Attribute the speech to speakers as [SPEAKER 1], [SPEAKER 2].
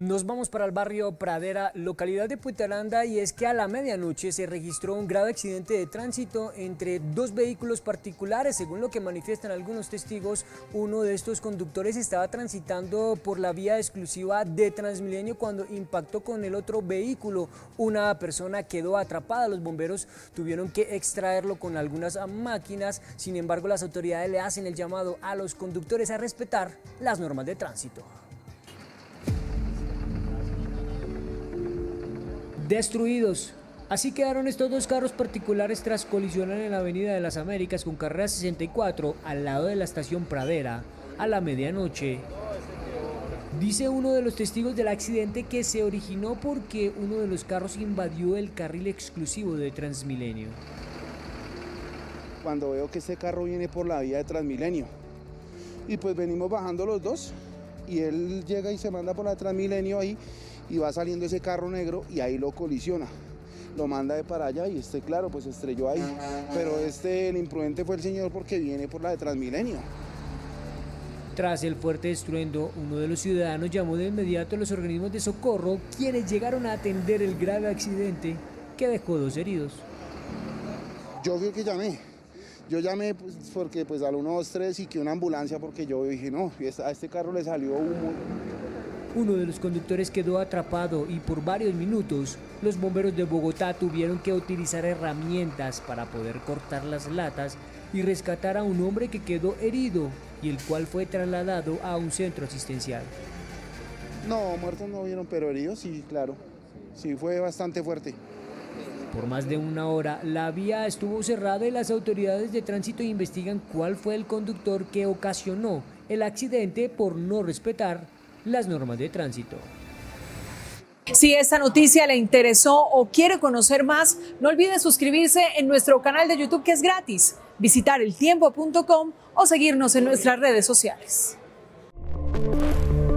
[SPEAKER 1] Nos vamos para el barrio Pradera, localidad de Puenterranda, y es que a la medianoche se registró un grave accidente de tránsito entre dos vehículos particulares. Según lo que manifiestan algunos testigos, uno de estos conductores estaba transitando por la vía exclusiva de Transmilenio cuando impactó con el otro vehículo. Una persona quedó atrapada. Los bomberos tuvieron que extraerlo con algunas máquinas. Sin embargo, las autoridades le hacen el llamado a los conductores a respetar las normas de tránsito. Destruidos. Así quedaron estos dos carros particulares tras colisionar en la Avenida de las Américas con carrera 64 al lado de la estación Pradera a la medianoche. Dice uno de los testigos del accidente que se originó porque uno de los carros invadió el carril exclusivo de Transmilenio.
[SPEAKER 2] Cuando veo que este carro viene por la vía de Transmilenio y pues venimos bajando los dos y él llega y se manda por la de Transmilenio ahí y va saliendo ese carro negro y ahí lo colisiona, lo manda de para allá y claro, pues estrelló ahí, pero el imprudente fue el señor porque viene por la de Transmilenio.
[SPEAKER 1] Tras el fuerte estruendo, uno de los ciudadanos llamó de inmediato a los organismos de socorro, quienes llegaron a atender el grave accidente que dejó dos heridos.
[SPEAKER 2] Yo fui el que llamé. Yo llamé pues, porque al 123 y que una ambulancia porque yo dije no, a este carro le salió humo.
[SPEAKER 1] Uno de los conductores quedó atrapado y por varios minutos los bomberos de Bogotá tuvieron que utilizar herramientas para poder cortar las latas y rescatar a un hombre que quedó herido y el cual fue trasladado a un centro asistencial.
[SPEAKER 2] No, muertos no vieron, pero heridos sí, claro. Sí, fue bastante fuerte.
[SPEAKER 1] Por más de una hora, la vía estuvo cerrada y las autoridades de tránsito investigan cuál fue el conductor que ocasionó el accidente por no respetar las normas de tránsito.
[SPEAKER 3] Si esta noticia le interesó o quiere conocer más, no olvide suscribirse en nuestro canal de YouTube, que es gratis, visitar eltiempo.com o seguirnos en nuestras redes sociales.